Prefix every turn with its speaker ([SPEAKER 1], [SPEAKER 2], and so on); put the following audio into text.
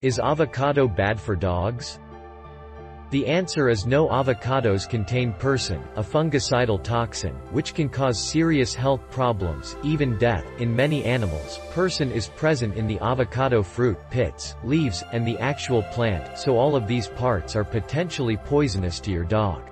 [SPEAKER 1] Is avocado bad for dogs? The answer is no. Avocados contain persin, a fungicidal toxin, which can cause serious health problems, even death, in many animals. Persin is present in the avocado fruit, pits, leaves, and the actual plant, so all of these parts are potentially poisonous to your dog.